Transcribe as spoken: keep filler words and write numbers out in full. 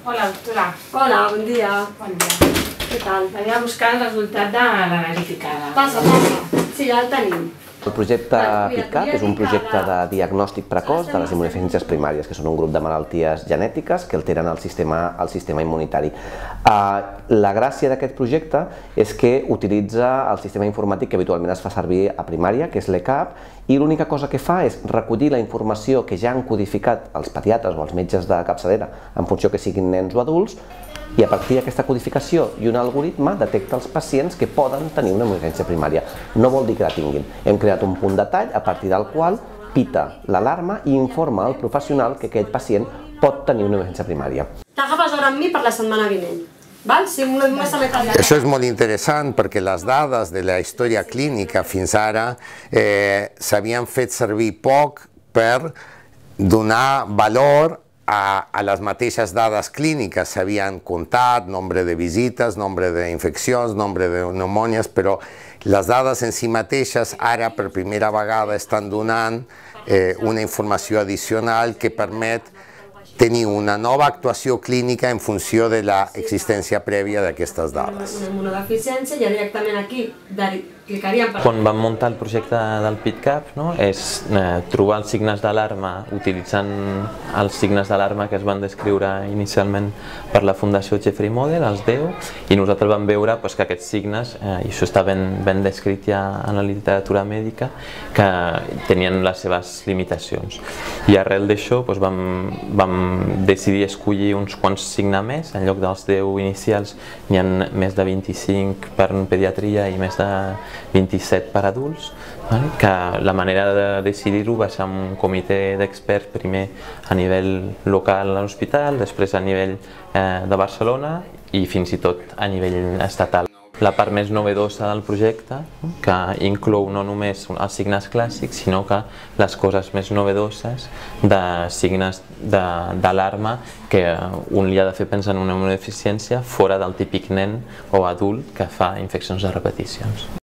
Hola, doctora. Hola, bon dia. Bon dia. Què tal? Venia a buscar el resultat de l'analítica. Passa, passa. Sí, ja el tenim. El projecte PITCAP és un projecte de diagnòstic precoç de les immunodeficiències primàries, que són un grup de malalties genètiques que alteren el sistema, el sistema immunitari. La gràcia d'aquest projecte és que utilitza el sistema informàtic que habitualment es fa servir a primària, que és l'E CAP, i l'única cosa que fa és recollir la informació que ja han codificat els pediatres o els metges de capçalera en funció que siguin nens o adults, i a partir d'aquesta codificació i un algoritme detecta els pacients que poden tenir una immunodeficiència primària. No vol dir que la tinguin. Hem creat un punt de tall a partir del qual pita l'alarma i informa al professional que aquest pacient pot tenir una immunodeficiència primària. T'agafes hora amb mi per la setmana vinent. Val? Si una més a Això és molt interessant perquè les dades de la història clínica fins ara eh, s'havien fet servir poc per donar valor a, a les mateixes dades clíniques. S'havien comptat nombre de visites, nombre d'infeccions, nombre de pneumònies, però les dades en si mateixes ara per primera vegada estan donant eh, una informació addicional que permet tenir una nova actuació clínica en funció de l'existència prèvia d'aquestes dades. Una immunodeficiència, ja directament aquí clicaríem per... Quan vam muntar el projecte del PITCAP, no, és eh, trobar els signes d'alarma utilitzant els signes d'alarma que es van descriure inicialment per la Fundació Jeffrey Model, els deu, i nosaltres vam veure pues, que aquests signes, eh, i això està ben, ben descrit ja en la literatura mèdica, que tenien les seves limitacions. I arrel d'això pues, vam, vam decidir escollir uns quants signes més, en lloc dels deu inicials n'hi ha més de vint-i-cinc per pediatria i més de vint-i-set per adults, que la manera de decidir-ho va ser amb un comitè d'experts, primer a nivell local a l'hospital, després a nivell de Barcelona i fins i tot a nivell estatal. La part més novedosa del projecte, que inclou no només els signes clàssics, sinó que les coses més novedoses de signes d'alarma que un li ha de fer pensar en una immunodeficiència fora del típic nen o adult que fa infeccions de repeticions.